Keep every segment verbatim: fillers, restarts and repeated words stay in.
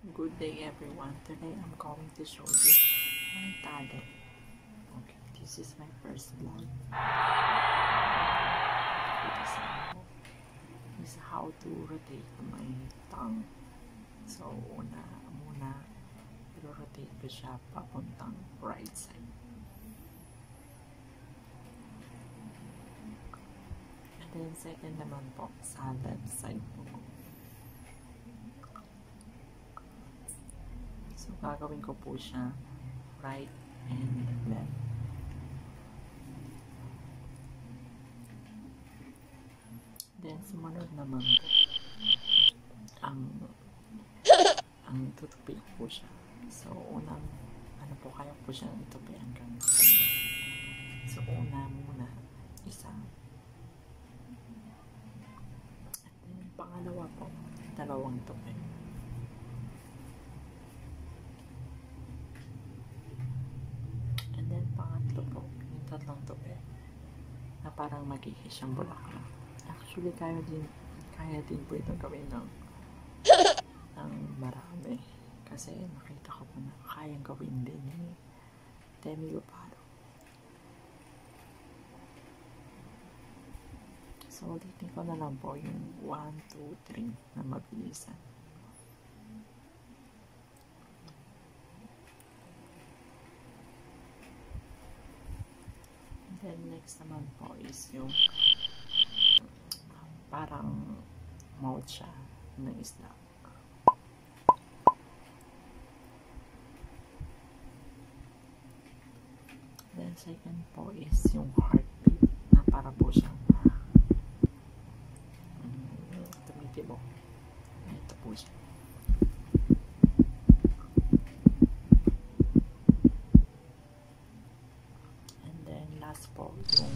Good day everyone. Today I'm going to show you my talo. Okay, this is my first vlog. This is how to rotate my tongue. So, una muna, i-rotate ko siya papuntang right side. And then second naman po, sa left side po. So, gagawin ko po siya right and left. Then, sumunod naman po, ang ang tutupi ko po siya. So, unang, ano po, kaya po siya itupi hanggang tatlo. So, una muna, isa. At then, pangalawa po, dalawang tupi. Pangatlo po, yung tatlong tupi na parang magiging siyang bulaklak. Actually, kaya din, kaya din po itong gawin ng, ng marami. Kasi nakita ko po na kayang gawin din ni Demi Lovato. So, ulitin ko na lang po yung one, two, three na mabilisan. Then next naman po is yung parang mouth siya ng isda. Then second po is yung heartbeat na para po siyang um, tumitibok. Ito po siya. Last po, yung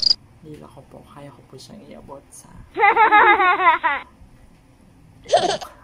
dila ko po, kaya ko po siyang iabot sa